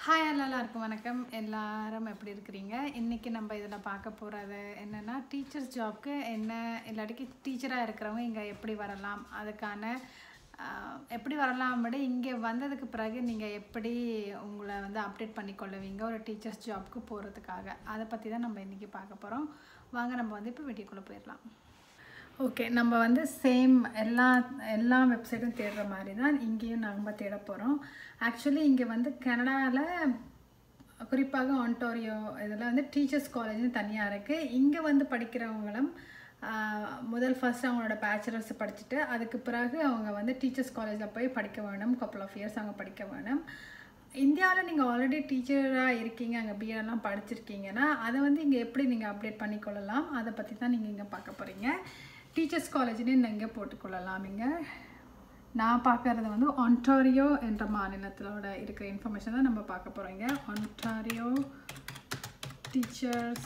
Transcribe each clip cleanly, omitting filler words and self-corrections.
Hi எல்லாருக்கும் வணக்கம். எல்லாரும் எப்படி இருக்கிறீங்க? இன்றைக்கி நம்ம இதில் பார்க்க போகிறது என்னென்னா, டீச்சர்ஸ் ஜாப்க்கு என்ன இல்லாட்டிக்கு டீச்சராக இருக்கிறவங்க இங்கே எப்படி வரலாம், அதுக்கான எப்படி வரலாம் விட இங்கே வந்ததுக்கு பிறகு நீங்கள் எப்படி உங்களை வந்து அப்டேட் பண்ணிக்கொள்ளுவீங்க ஒரு டீச்சர்ஸ் ஜாப்க்கு போகிறதுக்காக, அதை பற்றி தான் நம்ம இன்றைக்கி பார்க்க போகிறோம். வாங்க நம்ம வந்து இப்போ வீடியோக்குள்ளே போயிடலாம். ஓகே, நம்ம வந்து சேம் எல்லா வெப்சைட்டும் தேடுற மாதிரி தான் இங்கேயும் நம்ம தேட போகிறோம். ஆக்சுவலி இங்கே வந்து கனடாவில் குறிப்பாக ஆன்டாரியோ இதில் வந்து டீச்சர்ஸ் காலேஜ்னு தனியாக இருக்குது. இங்கே வந்து படிக்கிறவங்களும் ஃபர்ஸ்ட் அவங்களோட பேச்சுலர்ஸ் படிச்சுட்டு அதுக்கு பிறகு அவங்க வந்து டீச்சர்ஸ் காலேஜில் போய் படிக்க வேணும். கப்புள் ஆஃப் இயர்ஸ் அவங்க படிக்க வேணும். இந்தியாவில் நீங்கள் ஆல்ரெடி டீச்சராக இருக்கீங்க, அங்கே பிஎட்லாம் படிச்சிருக்கீங்கன்னா அதை வந்து இங்கே எப்படி நீங்கள் அப்டேட் பண்ணிக்கொள்ளலாம், அதை பற்றி தான் நீங்கள் இங்கே பார்க்க போகிறீங்க. டீச்சர்ஸ் காலேஜ்னு இங்கே போட்டுக்கொள்ளலாம். இங்கே நான் பார்க்குறது வந்து ஆன்டாரியோ என்ற மாநிலத்தோட இருக்கிற இன்ஃபர்மேஷன் தான் நம்ம பார்க்க போகிறோம். இங்கே ஆன்டாரியோ டீச்சர்ஸ்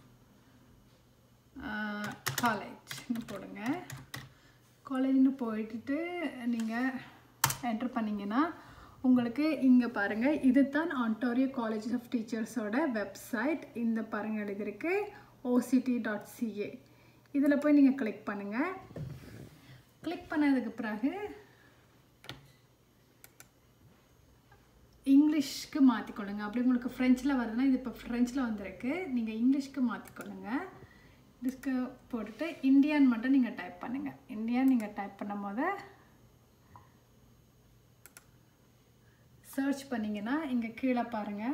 காலேஜ்னு போடுங்க. காலேஜ்னு போயிட்டு நீங்கள் என்ட்ரு பண்ணிங்கன்னா உங்களுக்கு இங்கே பாருங்கள், இது தான் ஆன்டாரியோ காலேஜ் ஆஃப் டீச்சர்ஸோட வெப்சைட். இந்த பாருங்கள் எழுதியிருக்கு oct.ca. இதில் போய் நீங்கள் கிளிக் பண்ணுங்கள். கிளிக் பண்ணதுக்கு பிறகு இங்கிலீஷ்க்கு மாற்றிக்கொள்ளுங்க. அப்படி உங்களுக்கு ஃப்ரெஞ்சில் வருதுன்னா, இது இப்போ ஃப்ரெஞ்சில் வந்திருக்கு, நீங்கள் இங்கிலீஷ்க்கு மாற்றிக்கொள்ளுங்க. இதுக்கு போட்டுட்டு இந்தியான்னு மட்டும் நீங்கள் டைப் பண்ணுங்கள். இந்தியான்னு நீங்கள் டைப் பண்ணும் போது சர்ச் பண்ணிங்கன்னா இங்கே கீழே பாருங்கள்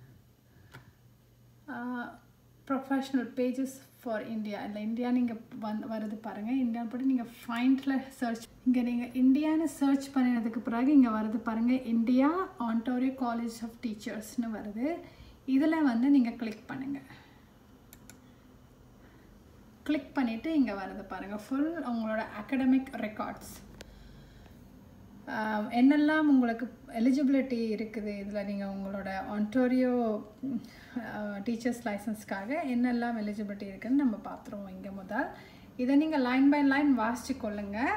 ப்ரொஃபஷ்னல் பேஜஸ் ஃபார் இந்தியா. இல்லை இந்தியா நீங்கள் வருது பாருங்கள். இந்தியான்னு போட்டு நீங்கள் ஃபைண்டில் சர்ச், இங்கே நீங்கள் இந்தியான்னு சர்ச் பண்ணினதுக்கு பிறகு இங்கே வருது பாருங்கள், இந்தியா ஆன்டாரியோ காலேஜ் ஆஃப் டீச்சர்ஸ்னு வருது. இதில் வந்து நீங்கள் கிளிக் பண்ணுங்கள். கிளிக் பண்ணிவிட்டு இங்கே வருது பாருங்கள் ஃபுல் உங்களோட அகடமிக் ரெக்கார்ட்ஸ், என்னெல்லாம் உங்களுக்கு எலிஜிபிலிட்டி இருக்குது. இதில் நீங்கள் உங்களோட ஆன்டாரியோ டீச்சர்ஸ் லைசன்ஸ்க்காக என்னெல்லாம் எலிஜிபிலிட்டி இருக்குதுன்னு நம்ம பார்த்துருவோம். இங்கே முதல் இதை நீங்கள் லைன் பை லைன் வாசித்து கொள்ளுங்கள்.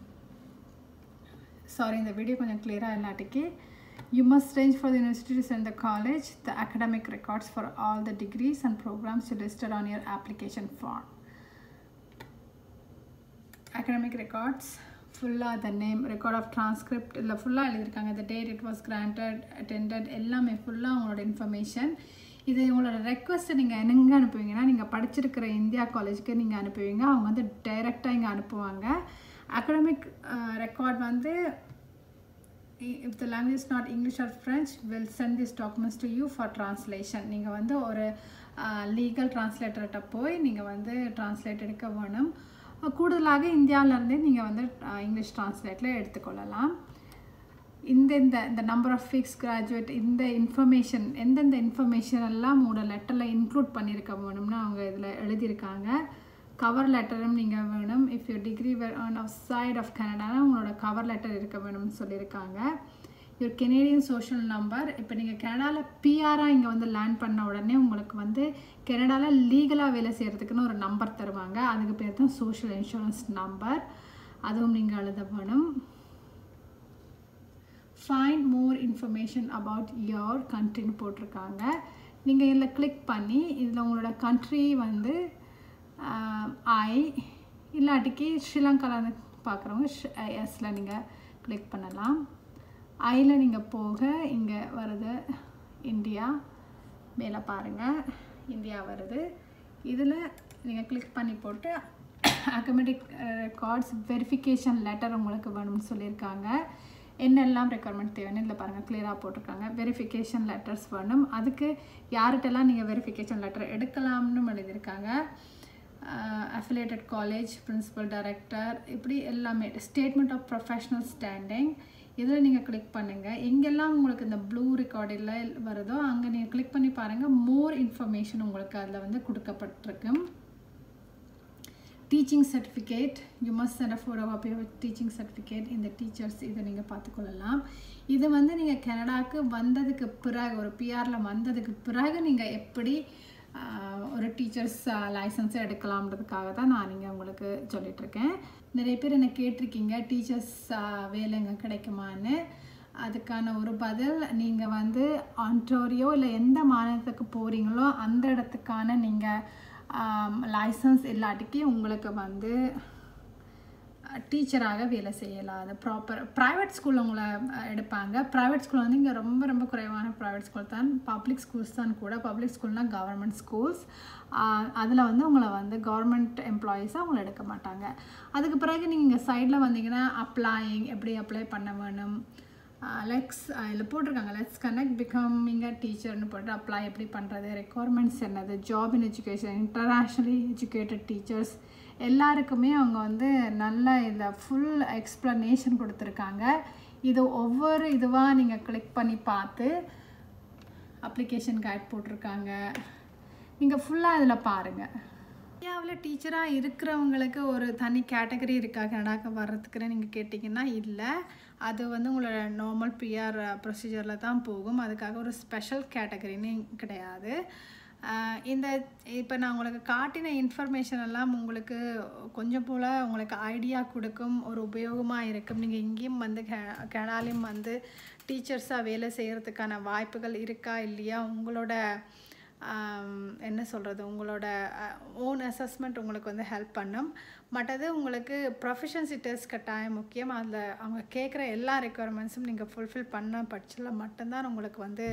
சாரி, இந்த வீடியோ கொஞ்சம் கிளியராக இல்லாட்டிக்கு. You must arrange for the universities and the college the academic records for all the degrees and programs listed on your application form. Academic records ஃபுல்லாக the name, record of transcript இல்லை ஃபுல்லாக எழுதியிருக்காங்க. The date it was granted, attended, எல்லாமே ஃபுல்லாக உங்களோட information. இது உங்களோட ரெக்வஸ்ட்டை நீங்கள் எங்கே அனுப்புவீங்கன்னா, நீங்கள் படிச்சிருக்கிற இந்தியா காலேஜுக்கு நீங்கள் அனுப்புவீங்க. அவங்க வந்து டைரெக்டாக இங்கே அனுப்புவாங்க. அகடமிக் ரெக்கார்ட் வந்து if the language is not English or French, will send these documents to you for translation. நீங்கள் வந்து ஒரு லீகல் டிரான்ஸ்லேட்டர்கிட்ட போய் நீங்கள் வந்து டிரான்ஸ்லேட் எடுக்க வேணும். கூடுதலாக இந்தியாவிலேருந்தே நீங்கள் வந்து இங்கிலீஷ் டிரான்ஸ்லேட்டில் எடுத்துக்கொள்ளலாம். இந்த நம்பர் ஆஃப் ஃபிக்ஸ் கிராஜுவேட், இந்த இன்ஃபர்மேஷன் எந்தெந்த இன்ஃபர்மேஷன் எல்லாம் உங்களோட லெட்டரில் இன்க்ளூட் பண்ணியிருக்க வேணும்னு அவங்க இதில் எழுதியிருக்காங்க. கவர் லெட்டரும் நீங்கள் வேணும். இஃப் யூர் டிகிரி வேர் ஆன் அவுட் சைட் ஆஃப் கனடானா உங்களோட கவர் லெட்டர் இருக்க வேணும்னு சொல்லியிருக்காங்க. யுவர் கெனேடியன் சோஷியல் நம்பர், இப்போ நீங்கள் கனடாவில் பிஆராக இங்கே வந்து லேண்ட் பண்ண உடனே உங்களுக்கு வந்து கனடாவில் லீகலாக வேலை செய்கிறதுக்குன்னு ஒரு நம்பர் தருவாங்க. அதுக்கு பேர் தான் சோஷியல் இன்சூரன்ஸ் நம்பர், அதுவும் நீங்கள் எழுத வேணும். Find more information about your கண்ட்ரின்னு போட்டிருக்காங்க. நீங்கள் இதில் கிளிக் பண்ணி இதில் உங்களோட கண்ட்ரி வந்து இல்லாட்டிக்கு ஸ்ரீலங்காவில் பார்க்குறவங்க எஸ்ல நீங்கள் கிளிக் பண்ணலாம். ஐயில் நீங்கள் போக இங்கே வருது இந்தியா, மேலே பாருங்கள் இந்தியா வருது. இதில் நீங்கள் கிளிக் பண்ணி போட்டு அகடமிக் ரெக்கார்ட்ஸ் வெரிஃபிகேஷன் லெட்டர் உங்களுக்கு வேணும்னு சொல்லியிருக்காங்க. என்னெல்லாம் ரெக்குவயர்மெண்ட் தேவைன்னு இதில் பாருங்கள் கிளியராக போட்டிருக்காங்க. வெரிஃபிகேஷன் லெட்டர்ஸ் வேணும். அதுக்கு யார்கிட்டலாம் நீங்கள் வெரிஃபிகேஷன் லெட்டர் எடுக்கலாம்னு எழுதியிருக்காங்க. அஃபிலியேட்டட் காலேஜ், பிரின்சிபல், டைரக்டர், இப்படி எல்லாமே. ஸ்டேட்மெண்ட் ஆஃப் ப்ரொஃபஷ்னல் ஸ்டாண்டிங், இதில் நீங்கள் கிளிக் பண்ணுங்கள். எங்கெல்லாம் உங்களுக்கு இந்த ப்ளூ ரெக்கார்டில் வருதோ அங்கே நீங்கள் கிளிக் பண்ணி பாருங்கள். மோர் இன்ஃபர்மேஷன் உங்களுக்கு அதில் வந்து கொடுக்கப்பட்டிருக்கும். Teaching certificate, you must send a photocopy of teaching certificate. இந்த டீச்சர்ஸ் இதை நீங்கள் பார்த்துக்கொள்ளலாம். இது வந்து நீங்கள் கனடாவுக்கு வந்ததுக்கு பிறகு, ஒரு பிஆரில் வந்ததுக்கு பிறகு நீங்கள் எப்படி ஒரு டீச்சர்ஸ் லைசன்ஸை எடுக்கலாம்ன்றதுக்காக தான் நான் நீங்கள் உங்களுக்கு சொல்லிகிட்ருக்கேன். நிறைய பேர் என்னை கேட்டிருக்கீங்க டீச்சர்ஸ் வேலைங்க கிடைக்குமான்னு. அதுக்கான ஒரு பதில். நீங்கள் வந்து ஆன்டாரியோ இல்லை எந்த மாநிலத்துக்கு போகிறீங்களோ அந்த இடத்துக்கான நீங்கள் லைசன்ஸ் இல்லாட்டிக்கு உங்களுக்கு வந்து டீச்சராக வேலை செய்யலாம். அது ப்ரைவேட் ஸ்கூலில் உங்களை எடுப்பாங்க. ப்ரைவேட் ஸ்கூல் வந்து இங்கே ரொம்ப ரொம்ப குறைவான ப்ரைவேட் ஸ்கூல் தான், பப்ளிக் ஸ்கூல்ஸ் தான் கூட. பப்ளிக் ஸ்கூல்னால் கவர்மெண்ட் ஸ்கூல்ஸ். அதில் வந்து உங்களை வந்து கவர்மெண்ட் எம்ப்ளாயீஸாக உங்களை எடுக்க மாட்டாங்க. அதுக்கு பிறகு நீங்கள் இங்கே சைடில் வந்தீங்கன்னா அப்ளையிங், எப்படி அப்ளை பண்ண வேணும், இதில் போட்டிருக்காங்க லெட்ஸ் கனெக்ட் பிகமிங் அ டீச்சர்னு போட்டு அப்ளை எப்படி பண்ணுறது, ரெக்குவயர்மெண்ட்ஸ் என்னது, job in education, internationally educated teachers எல்லாருக்குமே அவங்க வந்து நல்ல இதில் ஃபுல் எக்ஸ்ப்ளனேஷன் கொடுத்துருக்காங்க. இது ஒவ்வொரு இதுவாக நீங்கள் கிளிக் பண்ணி பார்த்து அப்ளிகேஷன் கைட் போட்டிருக்காங்க. நீங்கள் ஃபுல்லாக இதில் பாருங்கள். இந்தியாவில் டீச்சராக இருக்கிறவங்களுக்கு ஒரு தனி கேட்டகரி இருக்கா கனடாக்கு வர்றதுக்குன்னு நீங்கள் கேட்டிங்கன்னா இல்லை. அது வந்து உங்களோட நார்மல் பிஆர் ப்ரொசீஜரில் தான் போகும். அதுக்காக ஒரு ஸ்பெஷல் கேட்டகரின்னு கிடையாது. இந்த இப்போ நான் உங்களுக்கு காட்டின இன்ஃபர்மேஷன் எல்லாம் உங்களுக்கு கொஞ்சம் போல் உங்களுக்கு ஐடியா கொடுக்கும், ஒரு உபயோகமாக இருக்கும். நீங்கள் இங்கேயும் வந்து கனடாலையும் வந்து டீச்சர்ஸாக வேலை செய்கிறதுக்கான வாய்ப்புகள் இருக்கா இல்லையா, உங்களோட என்ன சொல்கிறது, உங்களோட ஓன் அசஸ்மெண்ட் உங்களுக்கு வந்து ஹெல்ப் பண்ணும். மற்றது உங்களுக்கு ப்ரொஃபஷன்சி டெஸ்ட் கட்டாயம் முக்கியம். அதில் அவங்க கேட்குற எல்லா ரெக்குவயர்மெண்ட்ஸும் நீங்கள் ஃபுல்ஃபில் பண்ண பட்சத்தில் மட்டும்தான் உங்களுக்கு வந்து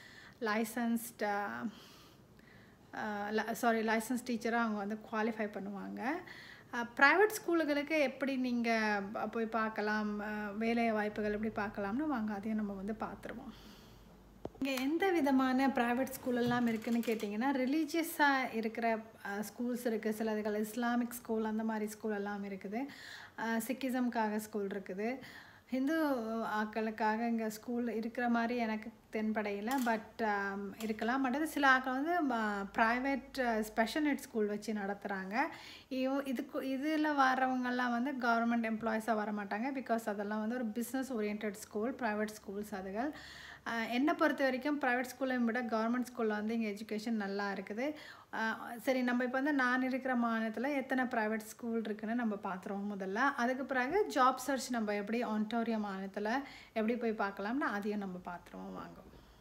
லைசன்ஸ் டீச்சராக அவங்க வந்து குவாலிஃபை பண்ணுவாங்க. ப்ரைவேட் ஸ்கூலுகளுக்கு எப்படி நீங்கள் போய் பார்க்கலாம், வேலை வாய்ப்புகள் எப்படி பார்க்கலாம்னு வாங்க அதையும் நம்ம வந்து பார்த்துருவோம். இங்கே எந்த விதமான ப்ரைவேட் ஸ்கூலெல்லாம் இருக்குதுன்னு கேட்டிங்கன்னா, ரிலீஜியஸாக இருக்கிற ஸ்கூல்ஸ் இருக்குது. சிலதுகள் இஸ்லாமிக் ஸ்கூல் அந்த மாதிரி ஸ்கூல் எல்லாம் இருக்குது. சிக்கிசம்காக ஸ்கூல் இருக்குது. ஹிந்து ஆக்களுக்காக இங்கே ஸ்கூல் இருக்கிற மாதிரி எனக்கு தென்படையில், பட் இருக்கலாம். மற்றது சில ஆக்கள் வந்து ப்ரைவேட் ஸ்பெஷல் நீட் ஸ்கூல் வச்சு நடத்துகிறாங்க. இதில் வர்றவங்கெல்லாம் வந்து கவர்மெண்ட் எம்ப்ளாயீஸாக வர மாட்டாங்க. பிகாஸ் அதெல்லாம் வந்து ஒரு business oriented school, private schools அதுகள். என்னை பொறுத்த வரைக்கும் ப்ரைவேட் ஸ்கூலை விட கவர்மெண்ட் ஸ்கூலில் வந்து இங்கே எஜுகேஷன் நல்லா இருக்குது. சரி, நம்ம இப்போ வந்து நான் இருக்கிற மாநிலத்தில் எத்தனை ப்ரைவேட் ஸ்கூல் இருக்குதுன்னு நம்ம பார்த்துருவோம் முதல்ல. அதுக்கு பிறகு ஜாப் சர்ச் நம்ம எப்படி ஆன்டாரியோ மாநிலத்தில் எப்படி போய் பார்க்கலாம்னு அதையும் நம்ம பார்த்துருவோம் வாங்க.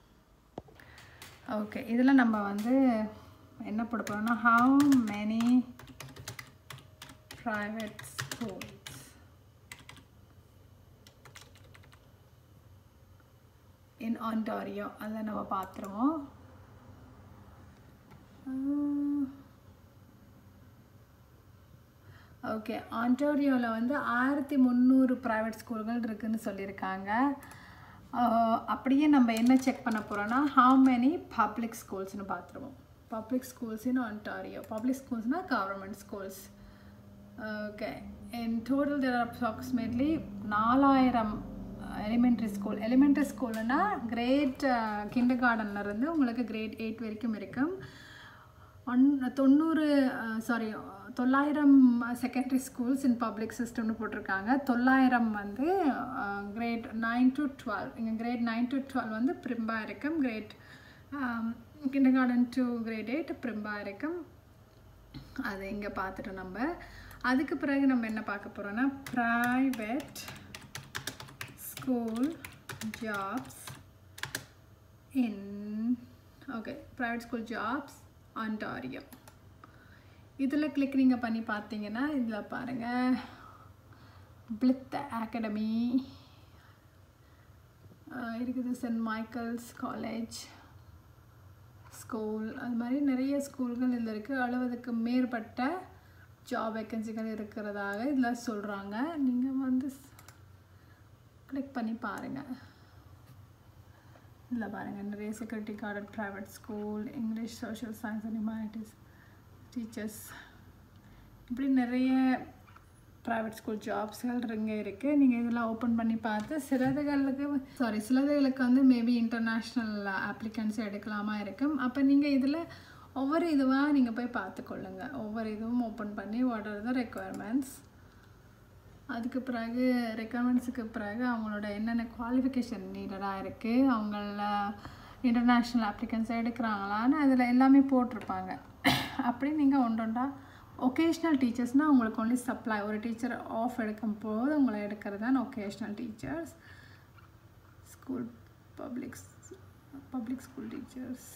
ஓகே, இதில் நம்ம வந்து என்ன போட போகிறோம்னா, how many private schools in Ontario அதை நம்ம பார்த்துருவோம். ஓகே, ஆன்டாரியோவில் வந்து 1300 ப்ரைவேட் ஸ்கூல்கள் இருக்குதுன்னு சொல்லியிருக்காங்க. அப்படியே நம்ம என்ன செக் பண்ண போகிறோன்னா, ஹவு மெனி பப்ளிக் ஸ்கூல்ஸ்னு பார்த்துருவோம். Public schools in Ontario. Public ஸ்கூல்ஸ்னால் government schools. Okay, in total there are approximately 4000 elementary ஸ்கூல்னா கிரேட் கிண்டர் கார்டன்லேருந்து உங்களுக்கு கிரேட் 8 வரைக்கும் இருக்கும். 900 செகண்டரி ஸ்கூல்ஸ் இன் பப்ளிக் சிஸ்டம்னு போட்டிருக்காங்க. 900 வந்து கிரேட் 9 to 12. இங்கே கிரேட் 9 to 12 வந்து பிரிம்பா இருக்கும். Grade kindergarten to grade 8 பிரிம்பா இருக்கும். அது இங்கே பார்த்துட்டு நம்ம அதுக்கு பிறகு நம்ம என்ன பார்க்க போகிறோன்னா, private school jobs in private school jobs Ontario. இதில் கிளிக் நீங்கள் பண்ணி பார்த்தீங்கன்னா இதில் பாருங்கள், பிளித் அகாடமி இருக்குது, சென்ட் மைக்கேல்ஸ் காலேஜ் ஸ்கூல், அது மாதிரி நிறைய ஸ்கூல்கள் இதில் இருக்குது. 60க்கு மேற்பட்ட ஜாப் வேக்கன்சிகள் இருக்கிறதாக இதில் சொல்கிறாங்க. நீங்கள் வந்து கிளிக் பண்ணி பாருங்கள். இதில் பாருங்கள், நிறைய security guard, private school, English, social science and humanities teachers, இப்படி நிறைய ப்ரைவேட் ஸ்கூல் ஜாப்ஸ்கள் இங்கே இருக்குது. நீங்கள் இதெல்லாம் ஓப்பன் பண்ணி பார்த்து சிலதுகளுக்கு வந்து மேபி இன்டர்நேஷ்னல் அப்ளிகன்ஸ் எடுக்கலாமா இருக்கும். அப்போ நீங்கள் இதில் ஒவ்வொரு இதுவாக நீங்கள் போய் பார்த்துக்கொள்ளுங்கள். ஒவ்வொரு இதுவும் ஓப்பன் பண்ணி வாட் ஆர் த ரெக்குவயர்மெண்ட்ஸ், அதுக்கு பிறகு ரெக்குவயர்மெண்ட்ஸுக்கு பிறகு அவங்களோட என்னென்ன குவாலிஃபிகேஷன் நீடடாக இருக்குது, அவங்கள இன்டர்நேஷ்னல் அப்ளிகன்ஸ் எடுக்கிறாங்களான்னு அதில் எல்லாமே போட்டிருப்பாங்க. அப்படி நீங்கள் ஒன்றா ஒகேஷ்னல் டீச்சர்ஸ்னால் உங்களுக்கு ஒன்லி சப்ளை, ஒரு டீச்சர் ஆஃப் எடுக்கும் போது உங்களை எடுக்கிறது தான் occasional teachers. School public school teachers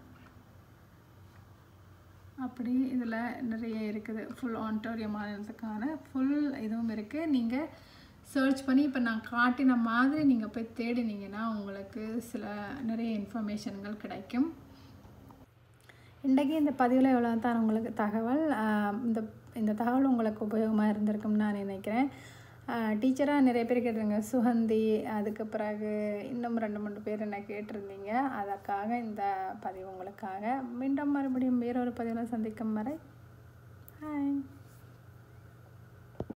அப்படி இதில் நிறைய இருக்குது. ஃபுல் ஆன்டாரியோ மாநிலத்துக்கான ஃபுல் இதுவும் இருக்குது. நீங்கள் சர்ச் பண்ணி இப்போ நான் காட்டின மாதிரி நீங்கள் போய் தேடினீங்கன்னா உங்களுக்கு நிறைய இன்ஃபர்மேஷன்கள் கிடைக்கும். இன்றைக்கி இந்த பதிவில் எவ்வளோ தான் உங்களுக்கு தகவல். இந்த தகவல் உங்களுக்கு உபயோகமாக இருந்திருக்கும்னு நான் நினைக்கிறேன். டீச்சராக நிறைய பேர் கேட்டிருங்க. சுகந்தி, அதுக்கு பிறகு இன்னும் 2-3 பேர் என்ன கேட்டிருந்தீங்க. அதற்காக இந்த பதிவு உங்களுக்காக. மீண்டும் மறுபடியும் வேறொரு பதிவில் சந்திக்கும் வரை ஹாய்.